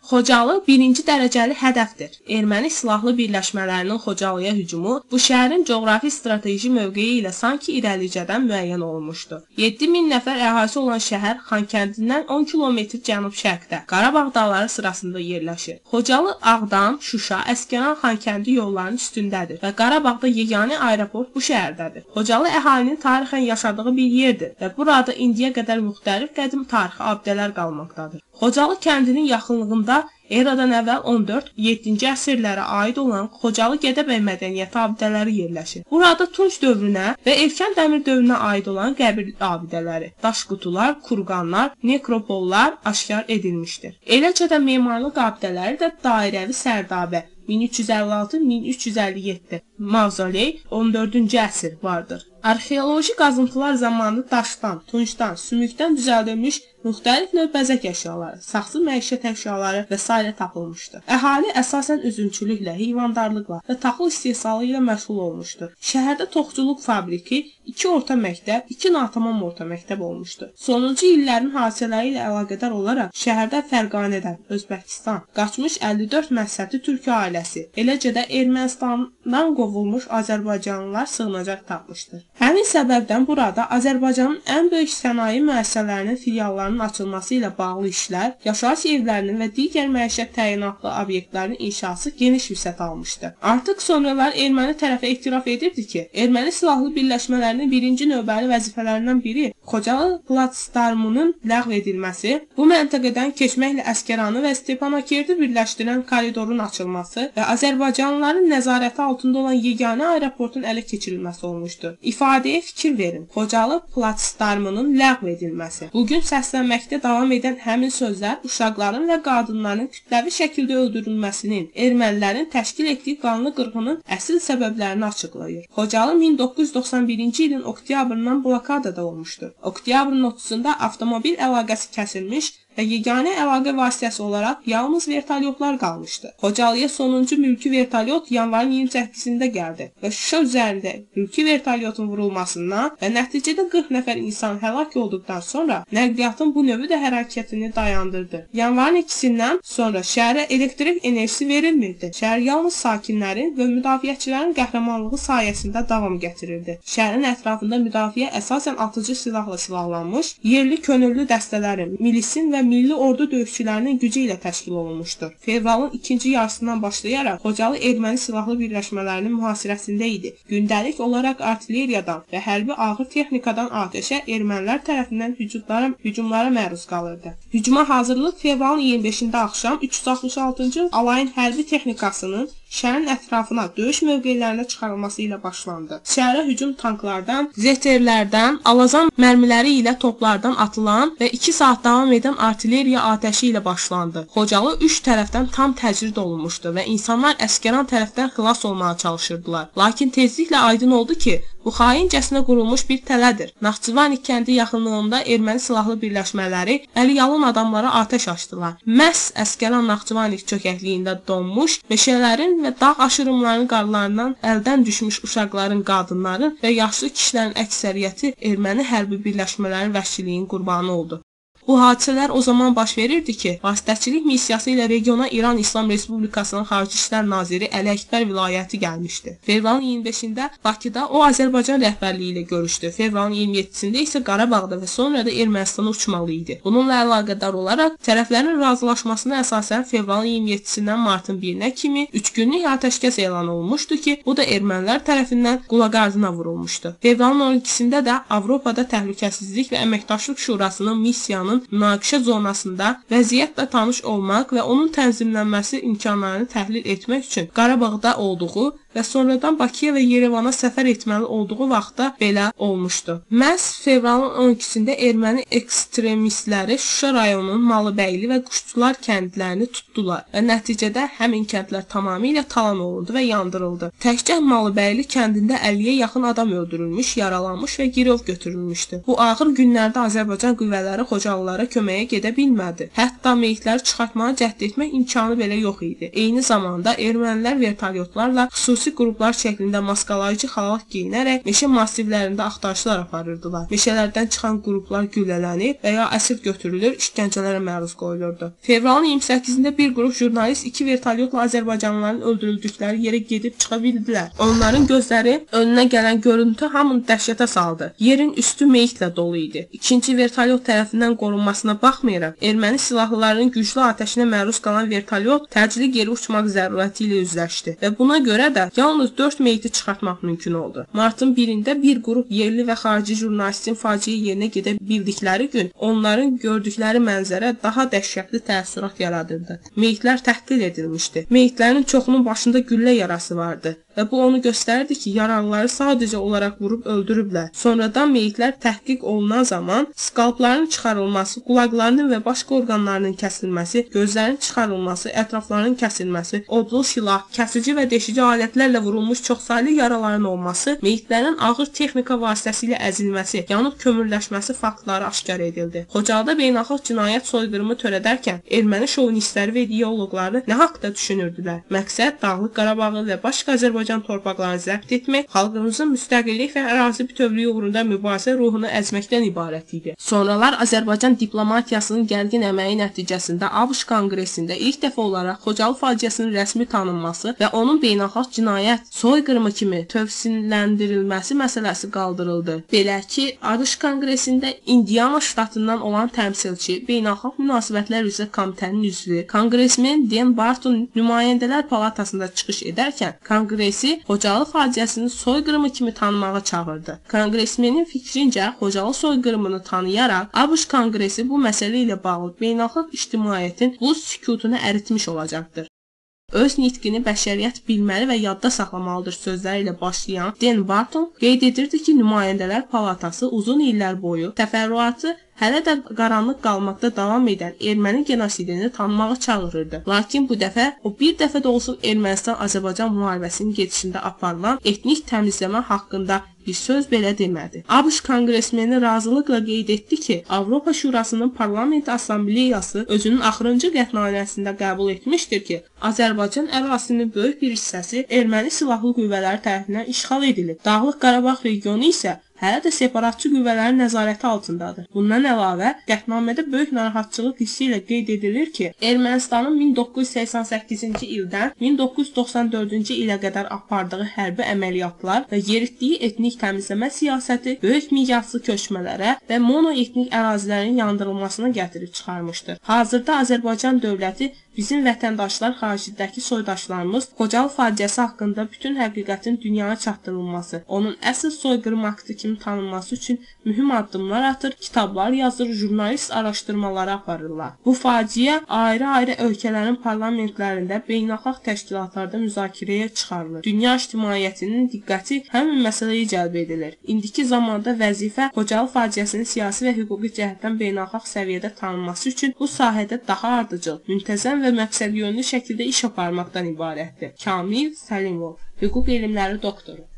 Xocalı birinci dərəcəli hədəfdir. Erməni silahlı birləşmələrinin Xocalıya hücumu bu şəhərin coğrafi strateji mövqeyi ilə sanki irəlicədən müəyyən olunmuşdu. 7000 nəfər əhalisi olan şəhər Xankəndindən 10 kilometr cənub-şərqdə, Qarabağ dağları sırasında yerləşir. Xocalı Ağdam, Şuşa, Əsgəran, Xankəndi yollarının üstündədir və Qarabağda yeganə aeroport bu şəhərdədir. Xocalı əhalinin tarixən yaşadığı bir yerdir və burada indiyə qədər müxtəlif qədim tarixi abidələr qalmaqdadır. Xocalı kəndinin yaxınlığında eradan əvvəl 14-7-ci əsrlərə aid olan Xocalı Gədəbəy mədəniyyəti abidələri yerləşir. Burada Tunc dövrünə və Erkən Dəmir dövrünə aid olan qəbir abidələri, daş qutular, kurqanlar, nekropollar aşkar edilmişdir. Eləcə də memarlıq abidələri də dairəvi Sərdabə 1356-1357, Mavzoley 14-cü əsr vardır. Arxeoloji qazıntılar zamanı daşdan, tuncdan, sümükdən düzəldilmiş müxtəlif növ bəzək əşyaları, saxsı məişət əşyaları və s. tapılmışdır. Əhali əsasən üzümçülüklə, heyvandarlıqla və taxıl istehsalı ilə məşğul olmuşdur. Şəhərdə toxuculuq fabriki, 2 orta məktəb, 2 natamam orta məktəb olmuşdur. Sonuncu illərin hadisələri ilə əlaqədar olaraq şəhərdə Fərqanədən, Özbəkistan, qaçmış 54 məhsəbli türk ailəsi, eləcə də Ermənistandan qovulmuş Azərbaycanlılar sığınacaq tapmışdır. Həmin səbəbdən burada Azərbaycanın ən böyük sənaye müəssisələrinin filiallarının açılması ilə bağlı işlər, yaşayış evlərinin və digər məişət təyinatlı obyektlərin inşası geniş vüsət almışdı. Artıq sonralar erməni tərəfi etiraf edirdi ki, erməni silahlı birləşmələrinin birinci növbəli vəzifələrindən biri Xocalı platsdarmının ləğv edilməsi, bu məntəqədən keçməklə Əsgəranı və Stepanakerti birləşdirən koridorun açılması və Azərbaycanlıların nəzarəti altında olan yeganə aeroportun ələ keçirilməsi olmuşdur. İfadəyə fikir verin. Xocalı platsdarmının ləğv edilməsi. Bugün səslənməkdə davam edən həmin sözlər uşaqların və qadınların kütləvi şəkildə öldürülməsinin, ermənilərin təşkil etdiyi qanlı qırğının əsl səbəblərini açıqlayır. Xocalı 1991-ci ilin oktyabrından blokadada olmuşdur. Oktyabrın 30-da avtomobil əlaqəsi kəsilmiş və yeganə əlaqə vasitəsi olaraq yalnız vertolyotlar qalmışdı. Xocalıya sonuncu mülki vertolyot yanvarın 28-də gəldi və Şuşa üzərində mülki vertolyotun vurulmasından və nəticədə 40 nəfər insan həlak olduqdan sonra nəqliyyatın bu növü də hərəkətini dayandırdı. Yanvarın 2-sindən sonra şəhərə elektrik enerjisi verilmirdi. Şəhər yalnız sakinlərin və müdafiəçilərin qəhrəmanlığı sayəsində davam gətirirdi. Şəhərin ətrafında müdafiə əsasən atıcı silahla silahlanmış, yerli könüllü dəstələrin, milisin və milli ordu döyüşçülərinin gücü ilə təşkil olunmuşdur. Fevralın ikinci yarısından başlayaraq Xocalı erməni silahlı birləşmələrinin mühasirəsində idi. Gündəlik olaraq artilleriyadan və hərbi ağır texnikadan atəşə ermənilər tərəfindən hücumlara məruz qalırdı. Hücuma hazırlıq fevralın 25-də axşam 366-cı alayın hərbi texnikasının şəhərin ətrafına döyüş mövqelərinə çıxarılması ilə başlandı. Şəhərə hücum tanklardan, zeterlərdən, alazan mərmiləri ilə toplardan atılan və 2 saat davam edən artilleriya atəşi ilə başlandı. Xocalı 3 tərəfdən tam təcrid olunmuşdu və insanlar Əsgəran tərəfdən xilas olmağa çalışırdılar. Lakin tezliklə aydın oldu ki, bu xaincəsinə qurulmuş bir tələdir. Naxçıvanik kəndi yaxınlığında erməni silahlı birləşmələri əliyalın adamlara atəş açdılar. Məhz Əsgəran Naxçıvanik çökəkliyində donmuş meşələrin və dağ aşırımlarının qarlarından əldən düşmüş uşaqların, qadınların və yaşlı kişilərin əksəriyyəti erməni hərbi birləşmələrin vəhşiliyinin qurbanı oldu. Bu hadisələr o zaman baş verirdi ki, vasitəçilik missiyası ilə regiona İran İslam Respublikasının Xarici İşlər Naziri Əli Əkbər vilayəti gəlmişdi. Fevralın 25-də Bakıda o Azərbaycan rəhbərliyi ilə görüşdü. Fevralın 27-sində isə Qarabağda və sonra da Ermənistana uçmalı idi. Bununla əlaqədar olaraq tərəflərin razılaşmasına əsasən fevralın 27-sindən martın 1-nə kimi 3 günlük atəşkəs elan olunmuşdu ki, bu da ermənilər tərəfindən qulaqardına vurulmuşdu. Fevralın 12-sində də Avropada Təhlükəsizlik və Əməkdaşlıq Şurasının missiyanın münaqişə zonasında vəziyyətlə tanış olmaq və onun tənzimlənməsi imkanlarını təhlil etmək üçün Qarabağda olduğu və sonradan Bakıya və Yerevana səfər etməli olduğu vaxtda belə olmuşdu. Məhz fevralın 12-sində erməni ekstremistləri Şuşa rayonunun Malıbəyli və Quşçular kəndlərini tutdular və nəticədə həmin kəndlər tamamilə talan olundu və yandırıldı. Təkcə Malıbəyli kəndində 50-yə yaxın adam öldürülmüş, yaralanmış və girov götürülmüşdü. Bu ağır günlərdə Azərbaycan qüvvələri Xocalılara köməyə gedə bilmədi. Hətta meyitləri çıxartmağa cəhd etmək imkanı belə yox idi. Eyni zamanda ermənilər vertolyotlarla xüsusi xüsusi qruplar şəklində maskalayıcı xalat geyinərək meşə massivlərində axtarışlar aparırdılar. Meşələrdən çıxan qruplar güllələnir və ya əsir götürülür, işgəncələrə məruz qoyulurdu. Fevralın 28-də bir qrup jurnalist 2 vertolyotla azərbaycanlıların öldürüldükləri yerə gedib çıxa bildilər. Onların gözləri önünə gələn görüntü hamını dəhşətə saldı. Yerin üstü meyitlə dolu idi. İkinci vertolyot tərəfindən qorunmasına baxmayaraq, erməni silahlılarının güclü atəşinə məruz qalan vertolyot təcili geri uçmaq zərurəti ilə üzləşdi və buna görə də yalnız 4 meyiti çıxartmaq mümkün oldu. Martın 1-də bir qrup yerli və xarici jurnalistin faciə yerinə gedə bildikləri gün onların gördükləri mənzərə daha dəhşətli təəssürat yaradırdı. Meyitlər təhqir edilmişdi. Meyitlərin çoxunun başında güllə yarası vardı və bu onu göstərdi ki, yaralıları sadəcə olaraq vurub öldürüblər. Sonradan meyitlər təhqiq olunan zaman skalpların çıxarılması, qulaqlarının və başqa orqanlarının kəsilməsi, gözlərin çıxarılması, ətraflarının kəsilməsi, odlu silah, kəsici və deşici alətlərlə vurulmuş çoxsaylı yaraların olması, meyitlərin ağır texnika vasitəsilə əzilməsi, yanıb kömürləşməsi faktları aşkar edildi. Xocalıda beynəlxalq cinayət soyqırımı törədərkən erməni şovinistləri və ideoloqları nə haqda düşünürdülər? Məqsəd Dağlıq Qarabağı və başqa Azərbaycan torpaqlarını zəbt etmək, xalqımızın müstəqillik və ərazi bütövlüyü uğrunda mübarizə ruhunu əzməkdən ibarət idi. Sonralar Azərbaycan diplomatiyasının gərgin əməyi nəticəsində ABŞ Konqresində ilk dəfə olaraq Xocalı faciəsinin rəsmi tanınması və onun beynəlxalq cinayət soyqırımı kimi tövsifləndirilməsi məsələsi qaldırıldı. Belə ki, ABŞ Konqresində Indiana ştatından olan təmsilçi, beynəlxalq münasibətlər üzrə komitənin üzvü, konqresmen Dan Barton nümayəndələr palatasında çıxış edərkən, konqresi Xocalı faciəsinin soyqırımı kimi tanımağa çağırdı. Konqresmenin fikrincə, Xocalı soyqırımını tanıyaraq, ABŞ Konqresi bu məsələ ilə bağlı beynəlxalq ictimaiyyətin bu sükutunu əritmiş olacaqdır. Öz nitqini bəşəriyyət bilməli və yadda saxlamalıdır sözləri ilə başlayan Dan Barton qeyd edirdi ki, nümayəndələr palatası uzun illər boyu təfərrüatı hələ də qaranlıq qalmaqda davam edən erməni genosidini tanımağa çağırırdı. Lakin bu dəfə o bir dəfə də olsun Ermənistan-Azərbaycan müharibəsinin gedişində aparılan etnik təmizləmə haqqında bir söz belə demədi. ABŞ konqresmeni razılıqla qeyd etdi ki, Avropa Şurasının Parlament Assambleyası özünün axırıncı qətnaməsində qəbul etmişdir ki, Azərbaycan ərazisinin böyük bir hissəsi erməni silahlı qüvvələri tərəfindən işğal edilib. Dağlıq Qarabağ regionu isə hələ də separatçı qüvvələrin nəzarəti altındadır. Bundan əlavə, qətnamədə böyük narahatçılıq hissi ilə qeyd edilir ki, Ermənistanın 1988-ci ildən 1994-cü ilə qədər apardığı hərbi əməliyyatlar və yeritdiyi etnik təmizləmə siyasəti böyük miqyaslı köçmələrə və monoetnik ərazilərin yandırılmasına gətirib çıxarmışdır. Hazırda Azərbaycan dövləti bizim vətəndaşlar xaricdəki soydaşlarımız Xocalı faciəsi haqqında bütün həqiqətin dünyaya çatdırılması, onun əsl soyqırım aktı kimi tanınması üçün mühüm addımlar atır, kitablar yazır, jurnalist araşdırmaları aparırlar. Bu faciə ayrı-ayrı ölkələrin parlamentlərində, beynəlxalq təşkilatlarda müzakirəyə çıxarılır. Dünya ictimaiyyətinin diqqəti həmin məsələyə cəlb edilir. İndiki zamanda vəzifə Xocalı faciəsinin siyasi və hüquqi cəhətdən beynəlxalq səviyyədə tanınması üçün bu sahədə daha ardıcıl, müntəzəm və məqsədyönlü şəkildə iş aparmaqdan ibarətdir. Kamil Səlimov, hüquq elmləri doktoru.